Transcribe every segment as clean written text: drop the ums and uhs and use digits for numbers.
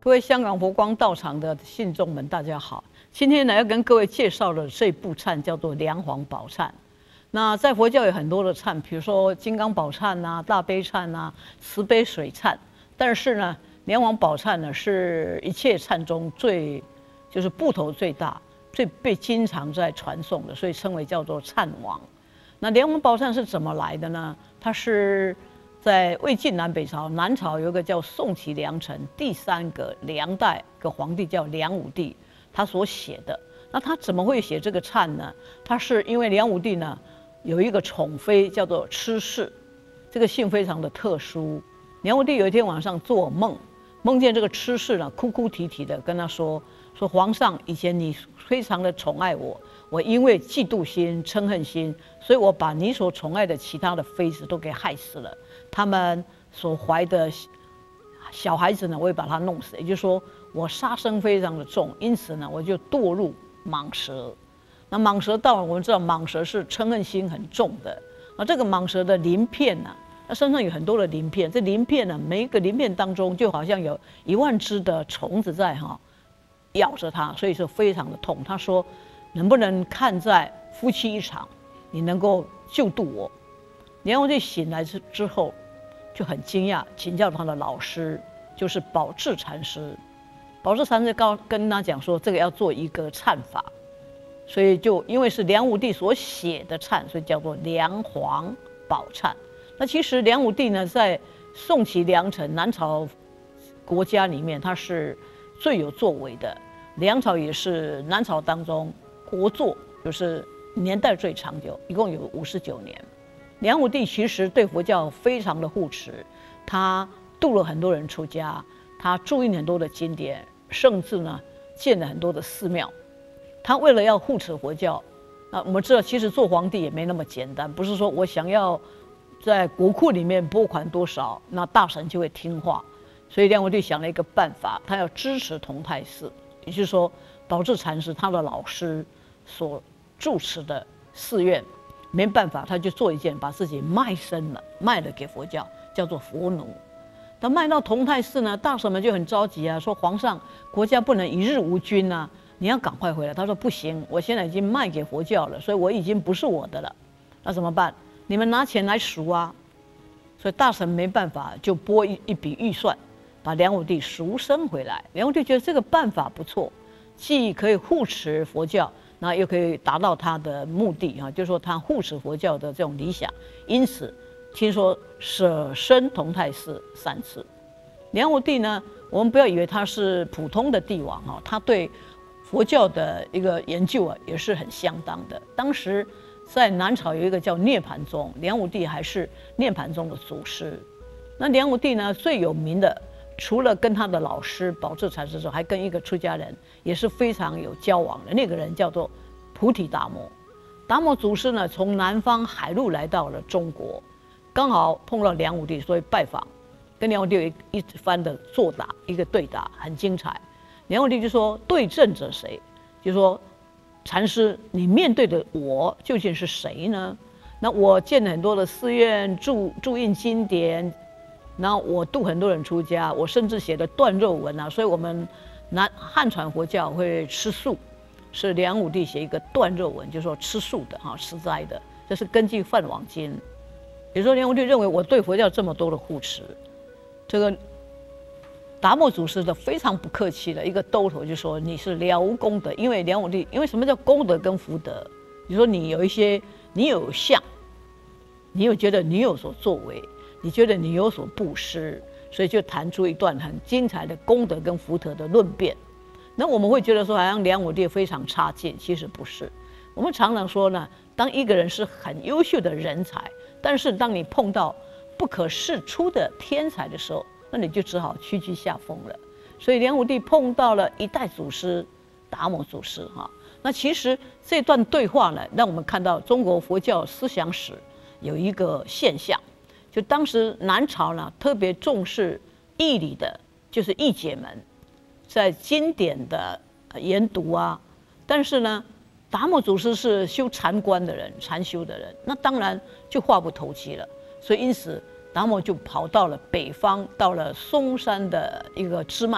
各位香港佛光道场的信众们，大家好。今天呢，要跟各位介绍的这部忏叫做梁皇宝忏。那在佛教有很多的忏，比如说金刚宝忏啊、大悲忏啊、慈悲水忏。但是呢，梁皇宝忏呢是一切忏中就是部头最大、最被经常在传颂的，所以称为叫做忏王。那梁皇宝忏是怎么来的呢？它是在魏晋南北朝，南朝有一个叫宋齐梁陈第3个梁代个皇帝叫梁武帝，他所写的。那他怎么会写这个忏呢？他是因为梁武帝呢有一个宠妃叫做郗氏，这个姓非常的特殊。梁武帝有一天晚上做梦，梦见这个郗氏呢哭哭啼啼的跟他说皇上，以前你非常的宠爱我，我因为嫉妒心、嗔恨心，所以我把你所宠爱的其他的妃子都给害死了。他们所怀的小孩子呢，我也把他弄死。也就是说，我杀生非常的重，因此呢，我就堕入蟒蛇。那蟒蛇道，我们知道蟒蛇是嗔恨心很重的。那这个蟒蛇的鳞片呢，它身上有很多的鳞片，这鳞片呢，每一个鳞片当中就好像有10000只的虫子在咬着它，所以说非常的痛。他说，能不能看在夫妻一场，你能够救度我？梁武帝醒来之后就很惊讶，请教他的老师，就是宝志禅师。宝志禅师跟他讲说，这个要做一个忏法，所以就因为是梁武帝所写的忏，所以叫做梁皇宝忏。那其实梁武帝呢，在宋齐梁陈南朝国家里面，他是最有作为的。梁朝也是南朝当中国祚，就是年代最长久，一共有59年。梁武帝其实对佛教非常的护持，他度了很多人出家，他注印很多的经典，甚至呢建了很多的寺庙。他为了要护持佛教，我们知道其实做皇帝也没那么简单，不是说我想要在国库里面拨款多少，那大臣就会听话。所以梁武帝想了一个办法，他要支持同泰寺，也就是说宝志禅师他的老师所住持的寺院。没办法，他就做一件，把自己卖身了，卖了给佛教，叫做佛奴。他卖到同泰寺呢，大臣们就很着急啊，说皇上，国家不能一日无君啊，你要赶快回来。他说不行，我现在已经卖给佛教了，所以我已经不是我的了。那怎么办？你们拿钱来赎啊！所以大臣没办法，就拨一笔预算，把梁武帝赎身回来。梁武帝觉得这个办法不错，既可以护持佛教，那又可以达到他的目的就是说他护持佛教的这种理想。因此，听说舍身同泰寺3次。梁武帝呢，我们不要以为他是普通的帝王他对佛教的一个研究也是很相当的。当时在南朝有一个叫涅槃宗，梁武帝还是涅槃宗的祖师。那梁武帝呢，最有名的，除了跟他的老师宝志禅师之后，还跟一个出家人也是非常有交往的，那个人叫做菩提达摩。达摩祖师呢，从南方海路来到了中国，刚好碰到梁武帝，所以拜访，跟梁武帝有一番的作答，一个对答，很精彩。梁武帝就说：“对阵者谁？”就说禅师，你面对的我究竟是谁呢？那我建了很多的寺院，注印经典。然后我度很多人出家，我甚至写的断肉文所以我们汉传佛教会吃素，是梁武帝写一个断肉文，就是说吃素的吃斋的，这是根据《梵网经》。也就是说，梁武帝认为我对佛教这么多的护持，这个达摩祖师的非常不客气的一个兜头就说你是了无功德，因为梁武帝，因为什么叫功德跟福德？你说你有一些，你有相，你有觉得你有所作为。你觉得你有所布施，所以就谈出一段很精彩的功德跟福德的论辩。那我们会觉得说，好像梁武帝非常差劲，其实不是。我们常常说呢，当一个人是很优秀的人才，但是当你碰到不可世出的天才的时候，那你就只好屈居下风了。所以梁武帝碰到了一代祖师达摩祖师那其实这段对话呢，让我们看到中国佛教思想史有一个现象。就当时南朝呢，特别重视义理的，就是义解门，在经典的研读但是呢，达摩祖师是修禅观的人，禅修的人，那当然就话不投机了。所以因此，达摩就跑到了北方，到了嵩山的一个支脉，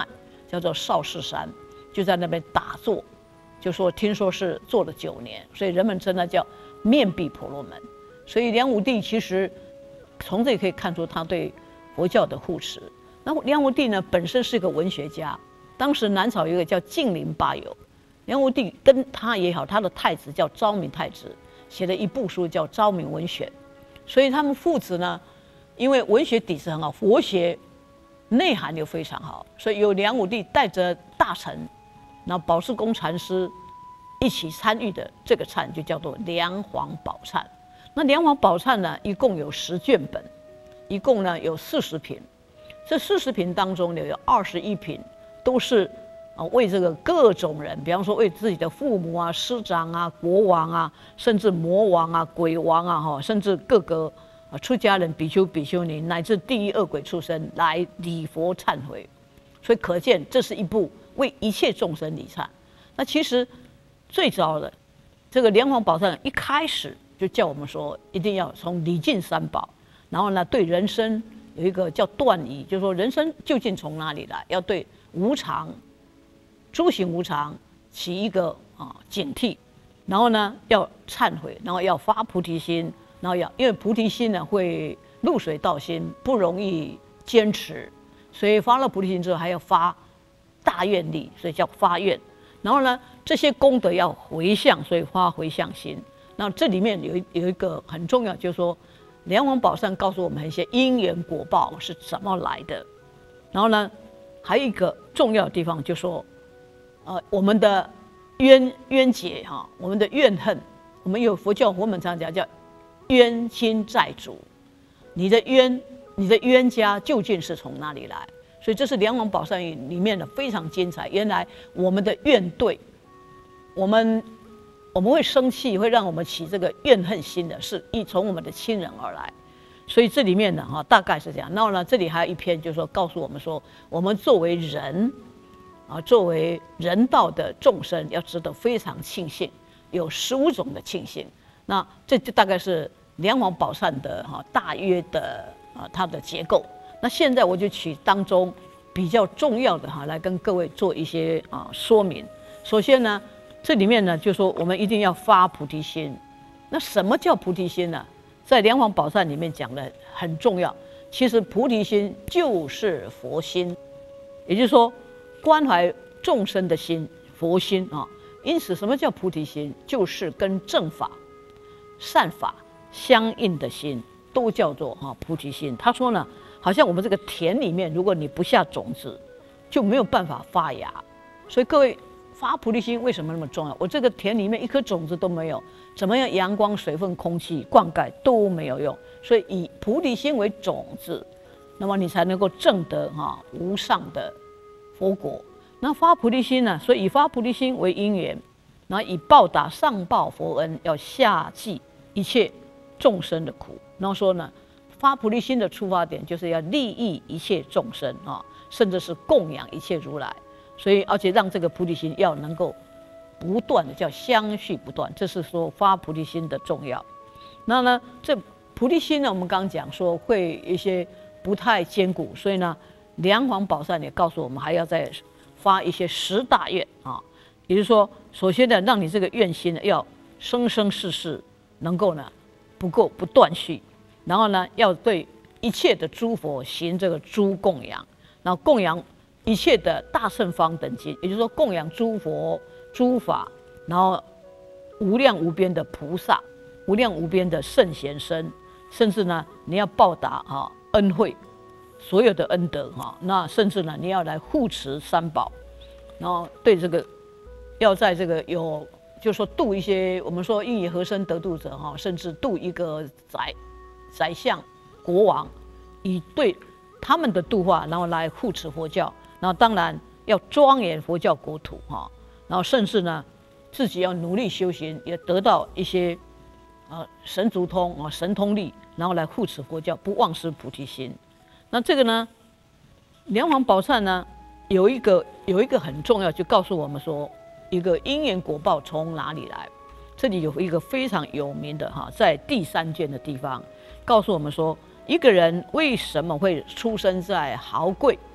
叫做少室山，就在那边打坐，就说听说是坐了9年，所以人们称它叫面壁婆罗门。所以梁武帝其实从这里可以看出他对佛教的护持。那梁武帝呢本身是一个文学家，当时南朝有一个叫净灵八友，梁武帝跟他也好，他的太子叫昭明太子，写了一部书叫《昭明文选》，所以他们父子呢，因为文学底子很好，佛学内涵又非常好，所以由梁武帝带着大臣，然后宝世公禅师一起参与的这个忏就叫做梁皇宝忏。那梁皇宝忏呢，一共有10卷本，一共呢有40品。这40品当中呢，有21品都是为这个各种人，比方说为自己的父母啊、师长啊、国王啊，甚至魔王啊、鬼王啊，甚至各个出家人、比丘、比丘尼，乃至地狱恶鬼畜生来礼佛忏悔。所以可见，这是一部为一切众生礼忏。那其实最早的这个梁皇宝忏一开始就叫我们说，一定要从礼敬三宝，然后呢，对人生有一个叫断疑，就是说人生究竟从哪里来，要对无常、诸行无常起一个警惕，然后呢要忏悔，然后要发菩提心，然后因为菩提心呢会入水道心，不容易坚持，所以发了菩提心之后还要发大愿力，所以叫发愿。然后呢，这些功德要回向，所以发回向心。那这里面有一个很重要，就是说梁皇宝忏告诉我们一些因缘果报是怎么来的。然后呢，还有一个重要的地方，就是说，我们的冤结我们的怨恨，我们有佛教我们常讲叫冤亲债主，你的冤家究竟是从哪里来？所以这是梁皇宝忏里面的非常精彩。原来我们的怨对，我们会生气，会让我们起这个怨恨心的，是从我们的亲人而来。所以这里面呢，大概是这样。然后呢，这里还有一篇，就是说告诉我们说，我们作为人作为人道的众生，要值得非常庆幸，有15种的庆幸。那这就大概是梁皇宝忏的大约的它的结构。那现在我就取当中比较重要的来跟各位做一些说明。首先呢，这里面呢就说我们一定要发菩提心。那什么叫菩提心呢？在梁皇宝忏里面讲的很重要。其实菩提心就是佛心，也就是说关怀众生的心，佛心因此，什么叫菩提心？就是跟正法、善法相应的心，都叫做菩提心。他说呢，好像我们这个田里面，如果你不下种子，就没有办法发芽。所以各位，发菩提心为什么那么重要？我这个田里面一颗种子都没有，怎么样阳光、水分、空气、灌溉都没有用。所以以菩提心为种子，那么你才能够证得无上的佛果。那发菩提心呢？所以以发菩提心为因缘，然后以报答上报佛恩，要下济一切众生的苦。然后说呢，发菩提心的出发点就是要利益一切众生甚至是供养一切如来。所以而且让这个菩提心要能够不断的叫相续不断，这是说发菩提心的重要。那呢，这菩提心呢，我们刚刚讲说会有一些不太坚固，所以呢，梁皇宝忏也告诉我们还要再发一些10大愿也就是说，首先呢，让你这个愿心呢要生生世世能够呢不断续，然后呢，要对一切的诸佛行这个诸供养，然后供养一切的大圣方等经，也就是说供养诸佛、诸法，然后无量无边的菩萨、无量无边的圣贤身，甚至呢，你要报答恩惠，所有的恩德那甚至呢，你要来护持三宝，然后对这个要在这个就是说度一些我们说应以和身得度者甚至度一个宰相、国王，以对他们的度化，然后来护持佛教，然后当然要庄严佛教国土然后甚至呢自己要努力修行，也得到一些神足通神通力，然后来护持佛教，不忘失菩提心。那这个呢，梁皇宝忏呢有一个很重要，就告诉我们说一个因缘果报从哪里来。这里有一个非常有名的在第3卷的地方，告诉我们说一个人为什么会出生在豪贵，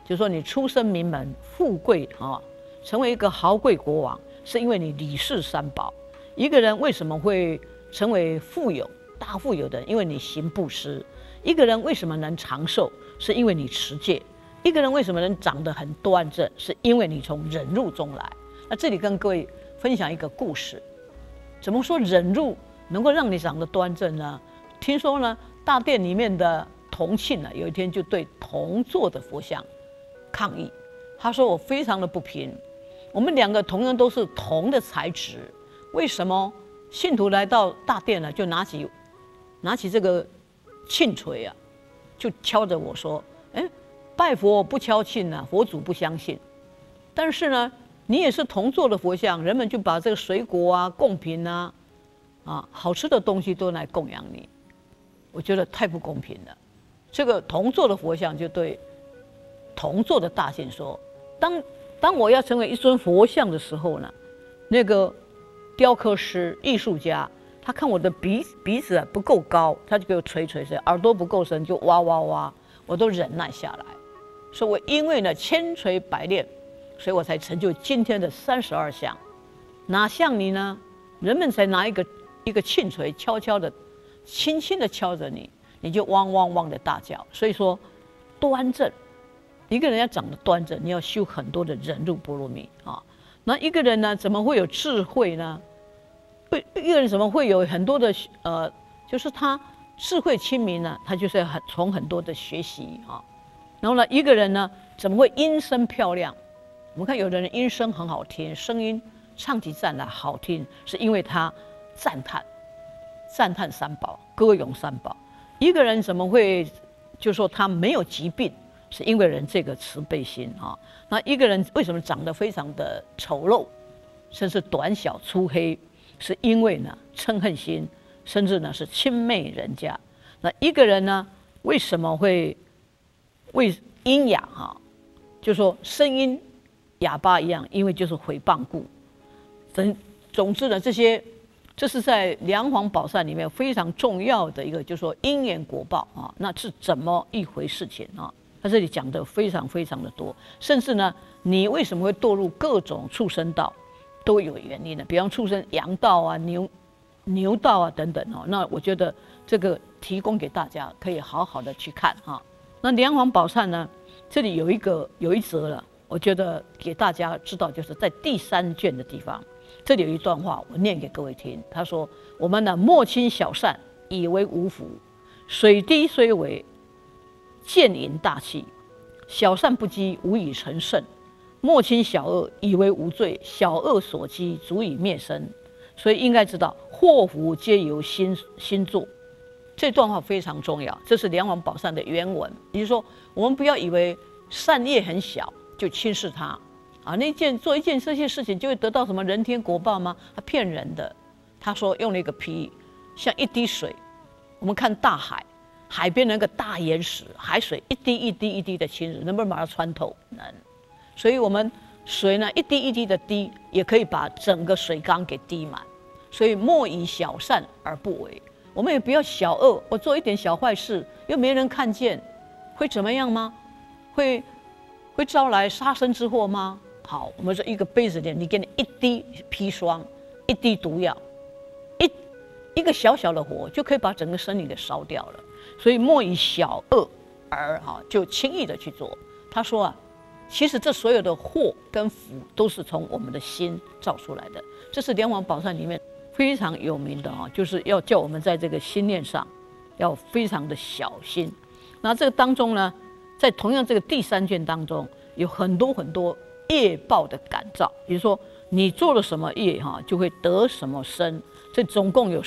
就是说你出身名门、富贵啊，成为一个豪贵国王，是因为你礼事三宝。一个人为什么会成为富有、大富有的人？因为你行布施。一个人为什么能长寿？是因为你持戒。一个人为什么能长得很端正？是因为你从忍辱中来。那这里跟各位分享一个故事。怎么说忍辱能够让你长得端正呢？听说呢，大殿里面的铜磬呢，有一天就对铜做的佛像抗议。他说：“我非常的不平，我们两个同样都是铜的材质，为什么信徒来到大殿呢，就拿起这个磬锤啊，就敲着我说：‘哎，拜佛不敲磬啊，佛祖不相信。’但是呢，你也是铜做的佛像，人们就把这个水果啊、贡品啊、好吃的东西都来供养你。我觉得太不公平了。这个铜做的佛像就对铜做的大仙说：‘当我要成为一尊佛像的时候呢，那个雕刻师、艺术家，他看我的鼻子不够高，他就给我捶；耳朵不够深，就挖，我都忍耐下来。所以我因为呢千锤百炼，所以我才成就今天的32相。哪像你呢？人们才拿一个磬锤，悄悄的、轻轻的敲着你，你就汪的大叫。所以说，端正，一个人要长得端正，你要修很多的忍辱波罗蜜啊。那一个人呢，怎么会有智慧呢？一个人怎么会有很多的就是他智慧亲民呢？他就是要从很多的学习啊。然后呢，一个人呢，怎么会音声漂亮？我们看有的人音声很好听，声音唱起赞来好听，是因为他赞叹三宝，歌咏三宝。一个人怎么会就说他没有疾病？是因为人这个慈悲心啊。那一个人为什么长得非常的丑陋，甚至短小粗黑？是因为呢嗔恨心，甚至呢是轻蔑人家。那一个人呢，为什么会音哑哈？就说声音哑巴一样，因为就是毁谤故。总之呢，这是在梁皇宝善里面非常重要的一个，就是说因缘果报啊，那是怎么一回事情啊？他这里讲的非常的多，甚至呢，你为什么会堕入各种畜生道，都有原因的。比方畜生羊道啊、牛道啊等等哦。那我觉得这个提供给大家可以好好的去看哈。那梁皇宝善呢，这里有一则了，我觉得给大家知道，就是在第3卷的地方，这里有一段话，我念给各位听。他说：“我们呢，莫轻小善，以为无福；水滴虽为，渐盈大器。小善不积，无以成圣；莫轻小恶，以为无罪。小恶所积，足以灭身。”所以应该知道，祸福皆由心作。这段话非常重要，这是梁皇宝善的原文。也就是说，我们不要以为善业很小就轻视它啊，做一件这些事情就会得到什么人天果报吗？他骗人的。他说用了一个比喻，像一滴水，我们看大海，海边那个大岩石，海水一滴一滴的侵蚀，能不能把它穿透？能。所以我们水呢，一滴一滴的滴，也可以把整个水缸给滴满。所以莫以小善而不为。我们也不要小恶，我做一点小坏事，又没人看见，会怎么样吗？会招来杀身之祸吗？好，我们说一个杯子里，你给你一滴砒霜，一滴毒药，一个小小的火，就可以把整个森林给烧掉了。所以莫以小恶而就轻易的去做。他说啊，其实这所有的祸跟福都是从我们的心造出来的。这是梁皇宝善里面非常有名的就是要叫我们在这个心念上要非常的小心。那这个当中呢，在同样这个第3卷当中，有很多业报的感召，比如说你做了什么业就会得什么身。这总共有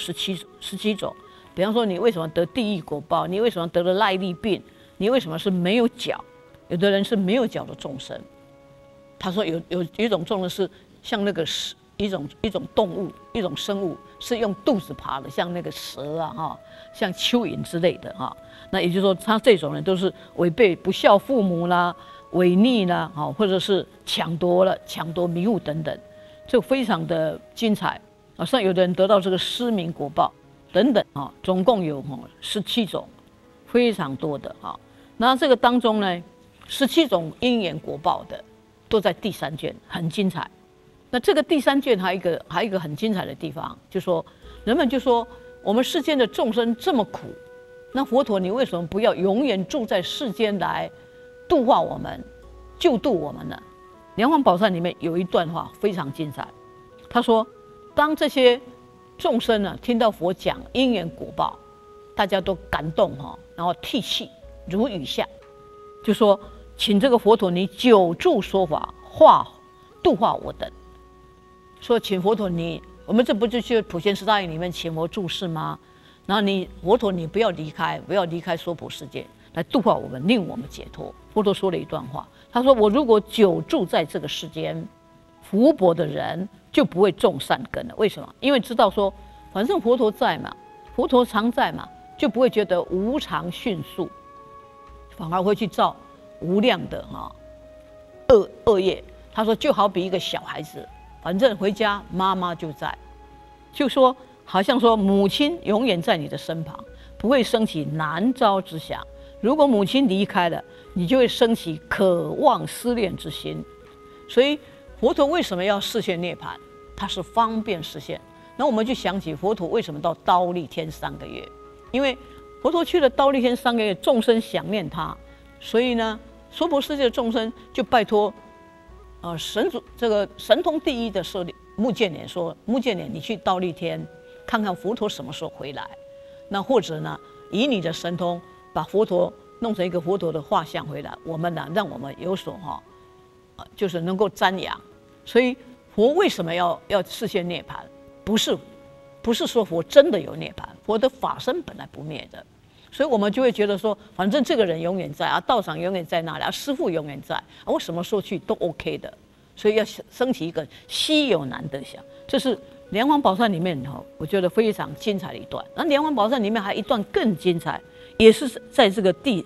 17种。比方说，你为什么得地狱果报？你为什么得了赖痢病？你为什么是没有脚？有的人是没有脚的众生。他说有一种众生是像那个一种动物，一种生物是用肚子爬的，像那个蛇啊像蚯蚓之类的那也就是说，他这种人都是违背不孝父母啦、违逆啦或者是抢夺迷物等等，就非常的精彩像有的人得到这个失明果报等等总共有17种，非常多的那这个当中呢， 17种因缘果报的，都在第3卷，很精彩。那这个第3卷还有一个很精彩的地方，就说人们就说我们世间的众生这么苦，那佛陀你为什么不要永远住在世间来度化我们、救度我们呢？莲花宝忏里面有一段话非常精彩，他说：当这些众生呢听到佛讲因缘果报，大家都感动然后涕泣如雨下，就说请这个佛陀你久住说法，度化我等。说请佛陀我们这不就去普贤十大愿里面请佛住世吗？然后佛陀你不要离开娑婆世界来度化我们，令我们解脱。佛陀说了一段话，他说：我如果久住在这个世间，福薄的人就不会种善根了。为什么？因为知道说反正佛陀在嘛，佛陀常在嘛，就不会觉得无常迅速，反而会去造无量的恶业。他说就好比一个小孩子，反正回家妈妈就在，就说好像说母亲永远在你的身旁，不会升起难遭之想。如果母亲离开了，你就会升起渴望思念之心。所以佛陀为什么要示现涅槃？它是方便实现。那我们就想起佛陀为什么到忉利天3个月，因为佛陀去了忉利天3个月，众生想念他，所以呢，娑婆世界的众生就拜托这个神通第一的舍利目犍连说：目犍连，你去忉利天看看佛陀什么时候回来，那或者呢，以你的神通把佛陀弄成一个佛陀的画像回来，我们呢，让我们有所就是能够瞻仰。所以佛为什么要示现涅槃？不是说佛真的有涅槃，佛的法身本来不灭的。所以我们就会觉得说，反正这个人永远在啊，道场永远在那里啊，师父永远在啊，我什么时候去都 OK 的。所以要升起一个稀有难得想，这是莲花宝忏里面我觉得非常精彩的一段。那莲花宝忏里面还有一段更精彩，也是在这个第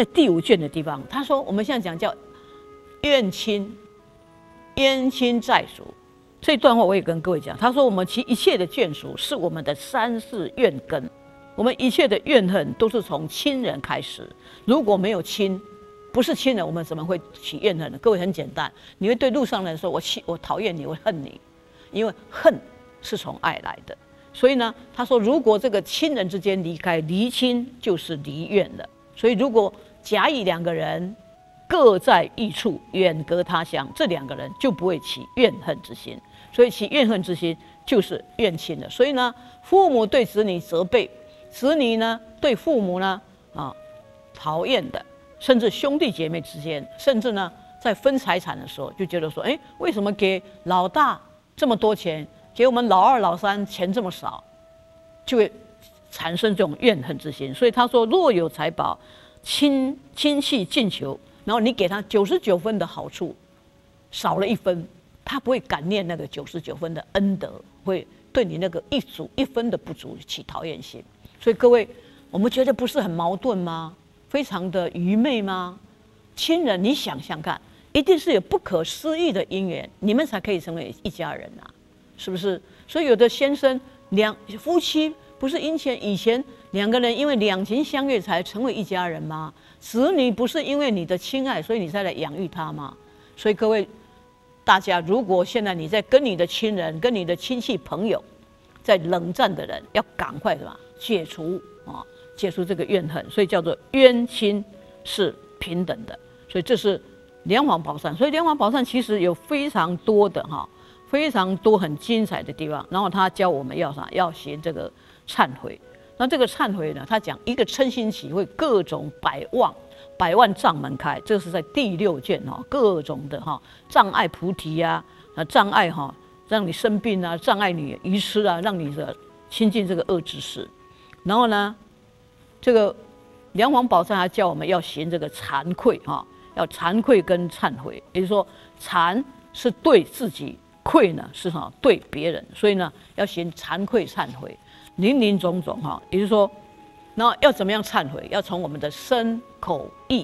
5卷的地方。他说我们现在讲叫冤亲债属，这段话我也跟各位讲。他说我们其一切的眷属是我们的3世怨根，我们一切的怨恨都是从亲人开始。如果没有亲，不是亲人，我们怎么会起怨恨呢？各位很简单，你会对路上人说我讨厌你，我恨你，因为恨是从爱来的。所以呢，他说如果这个亲人之间离开，离亲就是离怨了。所以如果甲乙2个人各在异处，远隔他乡，这2个人就不会起怨恨之心。所以起怨恨之心就是怨亲了。所以呢，父母对子女责备，子女呢对父母呢讨厌的，甚至兄弟姐妹之间，甚至呢在分财产的时候就觉得说，为什么给老大这么多钱，给我们老2、老3钱这么少，就会产生这种怨恨之心。所以他说，若有财宝，亲戚尽求，然后你给他99分的好处，少了1分，他不会感念那个99分的恩德，会对你那个1分的不足起讨厌心。所以各位，我们觉得不是很矛盾吗？非常的愚昧吗？亲人，你想想看，一定是有不可思议的因缘，你们才可以成为一家人啊，是不是？所以有的先生夫妻不是以前2个人因为两情相悦才成为一家人吗？子女不是因为你的亲爱，所以你才来养育他吗？所以各位大家，如果现在你在跟你的亲人、跟你的亲戚朋友在冷战的人，要赶快解除这个怨恨，所以叫做冤亲是平等的。所以这是莲花宝忏。所以莲花宝忏其实有非常多的非常多很精彩的地方。然后他教我们要要行这个忏悔。那这个忏悔呢，他讲一个嗔心起会各种百万障门开，这是在第6卷各种的障碍菩提啊，障碍让你生病啊，障碍你愚痴啊，让你亲近这个恶知识。然后呢，这个莲花宝忏还教我们要行这个惭愧要惭愧跟忏悔，也就是说惭是对自己，愧呢是对别人，所以呢要行惭愧忏悔，林总总也就是说，那要怎么样忏悔？要从我们的身口意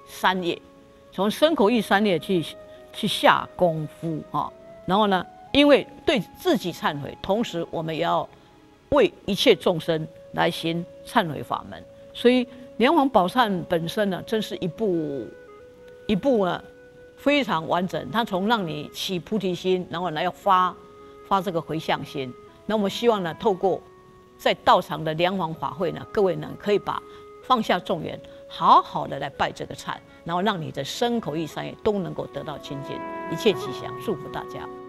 3业，从身口意3业去下功夫然后呢，因为对自己忏悔，同时我们也要为一切众生来行忏悔法门。所以莲花宝忏本身呢，真是一部一部呢非常完整，它从让你起菩提心，然后呢要发这个回向心。那我们希望呢，透过在道场的梁皇法会呢，各位呢可以把放下众缘，好好的来拜这个忏，然后让你的身口意三业都能够得到清净，一切吉祥，祝福大家。